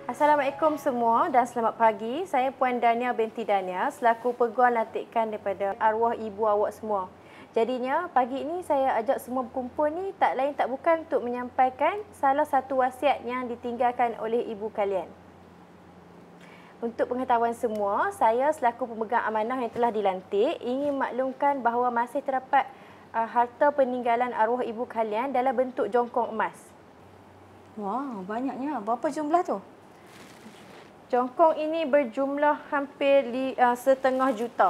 Assalamualaikum semua dan selamat pagi. Saya Puan Dania binti Dania selaku peguam lantikan daripada arwah ibu awak semua. Jadinya pagi ini saya ajak semua berkumpul ni tak lain tak bukan untuk menyampaikan salah satu wasiat yang ditinggalkan oleh ibu kalian. Untuk pengetahuan semua, saya selaku pemegang amanah yang telah dilantik ingin maklumkan bahawa masih terdapat harta peninggalan arwah ibu kalian dalam bentuk jongkong emas. Wah, banyaknya. Berapa jumlah tu? Jongkong ini berjumlah hampir 1,5 juta.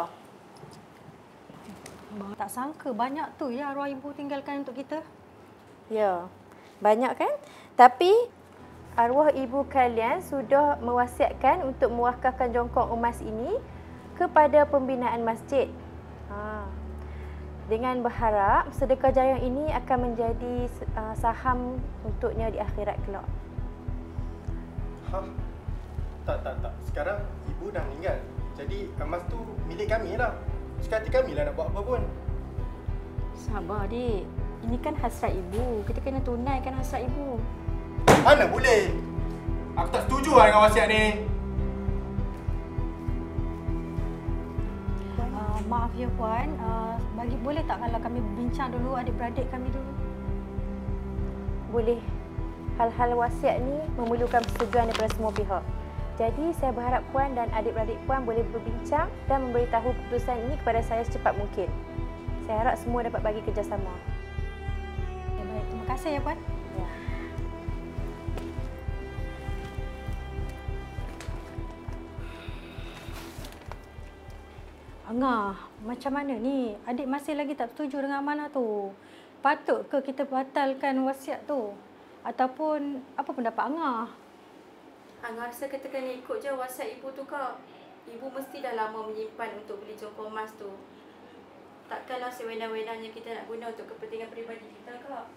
Tak sangka banyak tu ya arwah ibu tinggalkan untuk kita. Ya, banyak kan? Tapi arwah ibu kalian sudah mewasiatkan untuk mewakafkan jongkong emas ini kepada pembinaan masjid. Dengan berharap sedekah jariah ini akan menjadi saham untuknya di akhirat kelak. Tak. Sekarang ibu dah meninggal. Jadi emas tu milik kami lah. Sekali kami lah nak buat apa pun. Sabar, Dik. Ini kan hasrat ibu. Kita kena tunaikan hasrat ibu. Mana boleh? Aku tak setuju lah dengan wasiat ni. Maaf ya Puan. Boleh tak kalau kami bincang dulu adik-beradik kami dulu? Boleh. Hal-hal wasiat ni memerlukan persetujuan daripada semua pihak. Jadi saya berharap Puan dan adik-beradik Puan boleh berbincang dan memberitahu keputusan ini kepada saya secepat mungkin. Saya harap semua dapat bagi kerjasama. Ya, baik, terima kasih ya Puan. Ya. Angah, macam mana ni? Adik masih lagi tak setuju dengan amanah tu. Patut ke kita batalkan wasiat tu? Ataupun apa pendapat Angah? Angah rasa kita kena ikut je wasiat ibu tu, Kak. Ibu mesti dah lama menyimpan untuk beli jongkong emas tu. Takkanlah sewenang-wenangnya kita nak guna untuk kepentingan peribadi kita, Kak.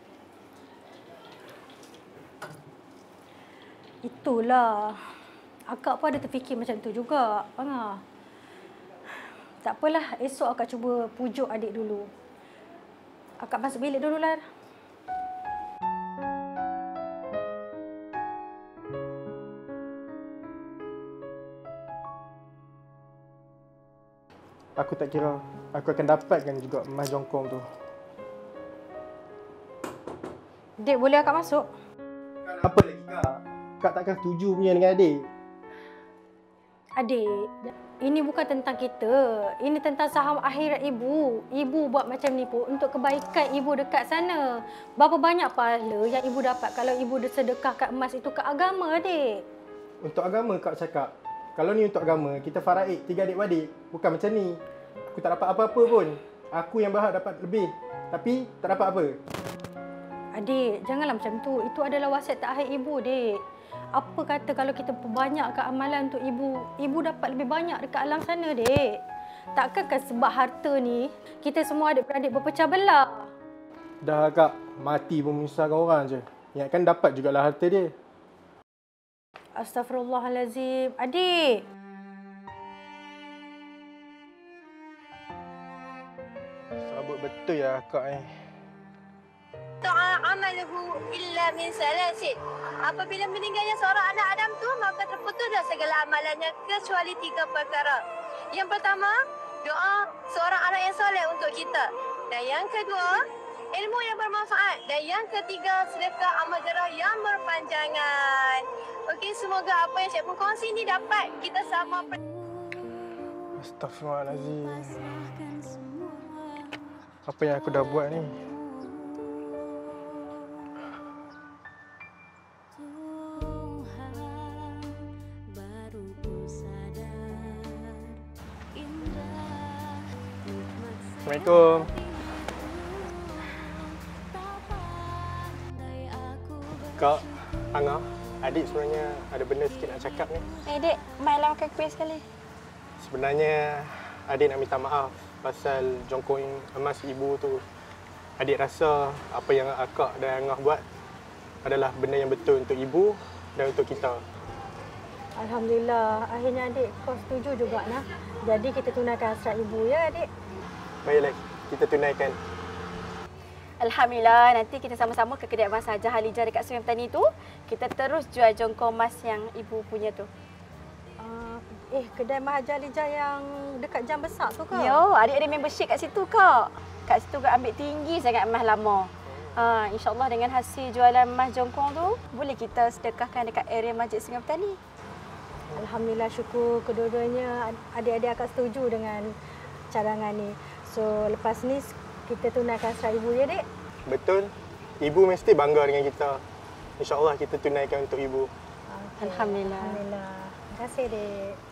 Itulah. Akak pun ada terfikir macam tu juga, Angah. Tak apalah, esok akak cuba pujuk adik dulu. Akak masuk bilik dulu lah. Aku tak kira aku akan dapatkan juga emas jongkong tu. Dek, boleh akak masuk? Apa lagi Kak? Kak takkan setuju punya dengan adik. Adik, ini bukan tentang kita. Ini tentang saham akhirat ibu. Ibu buat macam ni pun untuk kebaikan ibu dekat sana. Berapa banyak pahala yang ibu dapat kalau ibu sedekahkan emas itu ke agama, adik? Untuk agama Kak cakap. Kalau ni untuk agama, kita faraid 3 adik-beradik. Bukan macam ni. Aku tak dapat apa-apa pun. Aku yang berhak dapat lebih. Tapi tak dapat apa. Adik, janganlah macam tu. Itu adalah wasiat terakhir ibu, Dek. Apa kata kalau kita perbanyakkan amalan untuk ibu, ibu dapat lebih banyak dekat alam sana, Dek. Takkankah sebab harta ni, kita semua adik-beradik berpecah belah? Dah Kak, mati pun menyusahkan orang je. Ingatkan dapat jugalah harta dia. Astaghfirullahalazim. Adik. Sabut betul ya Kak ni. Amaluhu illa min salasin. Apabila meninggalnya seorang anak Adam tu, maka terputuslah segala amalannya kecuali 3 perkara. Yang pertama, doa seorang anak yang soleh untuk kita. Dan yang kedua, ilmu yang bermanfaat. Dan yang ketiga, sedekah amal jarah yang berpanjangan. Okey, semoga apa yang Cikgu kongsi ni dapat kita sama. Astaghfirullahalazim. Apa yang aku dah buat ni? Assalamualaikum. Kak, Angah, adik sebenarnya ada benda sikit nak cakap ni. Dek, mainlah makan kuih sekali. Sebenarnya adik nak minta maaf pasal jongkong emas ibu tu. Adik rasa apa yang akak dan Angah buat adalah benda yang betul untuk ibu dan untuk kita. Alhamdulillah, akhirnya adik kau setuju juga nah. Jadi kita tunaikan hasrat ibu ya, adik. Baiklah, kita tunaikan. Alhamdulillah, nanti kita sama-sama ke kedai emas Hajah Halijah dekat Sungai Petani tu. Kita terus jual jongkong emas yang ibu punya tu. Kedai Mahaja Lijah yang dekat Jam Besar tu ke? Yo, adik ada membership kat situ kak. Kat situ kak ambil tinggi sangat emas lama. InsyaAllah dengan hasil jualan emas jongkong tu, boleh kita sedekahkan dekat area Masjid Sungai Petani. Alhamdulillah, syukur kedua-duanya adik-adik akak setuju dengan cadangan ni. So lepas ni kita tunaikan RM1,000 ya dek? Betul. Ibu mesti bangga dengan kita. InsyaAllah kita tunaikan untuk ibu. Okay. Alhamdulillah. Alhamdulillah. Terima kasih dek.